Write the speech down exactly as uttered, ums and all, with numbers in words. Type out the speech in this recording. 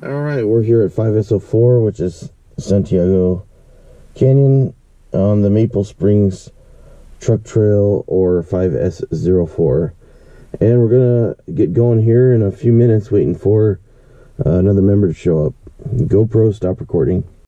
Alright, we're here at five S oh four, which is Santiago Canyon on the Maple Springs Truck Trail, or five S oh four. And we're gonna get going here in a few minutes, waiting for uh, another member to show up. GoPro, stop recording.